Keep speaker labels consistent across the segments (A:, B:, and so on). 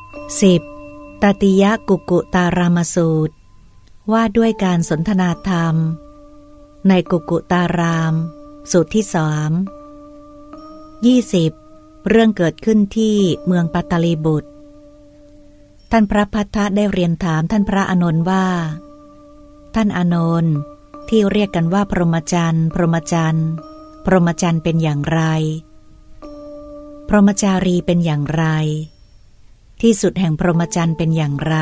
A: 10. ตติยกุกุตารามสูตรว่าด้วยการสนทนาธรรมในกุกุตารามสูตรที่20. เรื่องเกิดขึ้นที่เมืองปัตตลีบุตรท่านพระพัทธะได้เรียนถามท่านพระอานนท์ว่าท่านอานนท์ที่เรียกกันว่าพรหมจรรย์พรหมจรรย์พรหมจรรย์เป็นอย่างไรพรหมจารีเป็นอย่างไรที่สุดแห่งพรหมจรรย์เป็นอย่างไร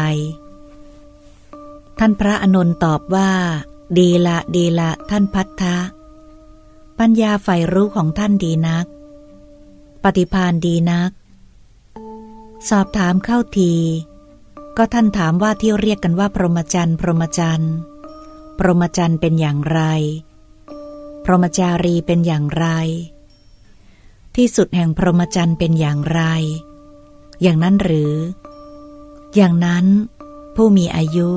A: ท่านพระอานนท์ตอบว่าดีละท่านพัทธะปัญญาใฝ่รู้ของท่านดีนักปฏิภาณดีนักสอบถามเข้าทีก็ท่านถามว่าที่เรียกกันว่าพรหมจรรย์พรหมจรรย์พรหมจรรย์เป็นอย่างไรพรหมจารีเป็นอย่างไรที่สุดแห่งพรหมจรรย์เป็นอย่างไรอย่างนั้นหรืออย่างนั้นผู้มีอายุ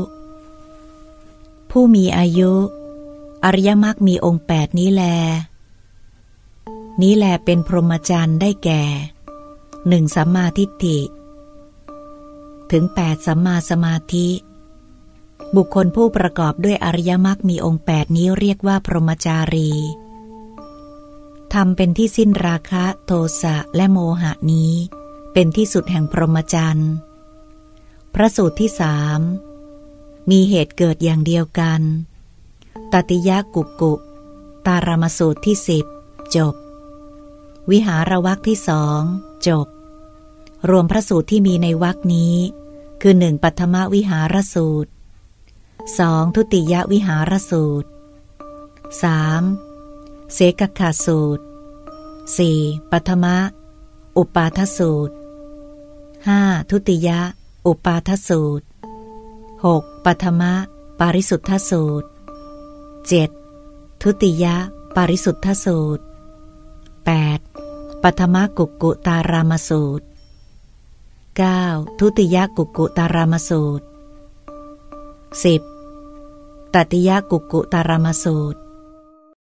A: อริยมรรคมีองค์8นี้แลเป็นพรหมจรรย์ได้แก่1สัมมาทิฏฐิถึง8สัมมาสมาธิบุคคลผู้ประกอบด้วยอริยมรรคมีองค์8นี้เรียกว่าพรหมจารีทำเป็นที่สิ้นราคะโทสะและโมหะนี้เป็นที่สุดแห่งพรหมจรรย์พระสูตรที่3มีเหตุเกิดอย่างเดียวกันตติยกุกุตารามสูตรที่10จบวิหารวรรคที่2จบรวมพระสูตรที่มีในวรรคนี้คือ1ปัทมวิหารสูตร2ทุติยวิหารสูตร3เสกขสูตร4ปัทมอุปาทสูตร5ทุติยอุปาทสูตร6ปัทมปาริสุทธสูตร7ทุติยปาริสุทธสูตร8ปัทมกุกุตารามสูตร9ทุติยกุกุตารามสูตร10ตติยกุกุตารามสูตร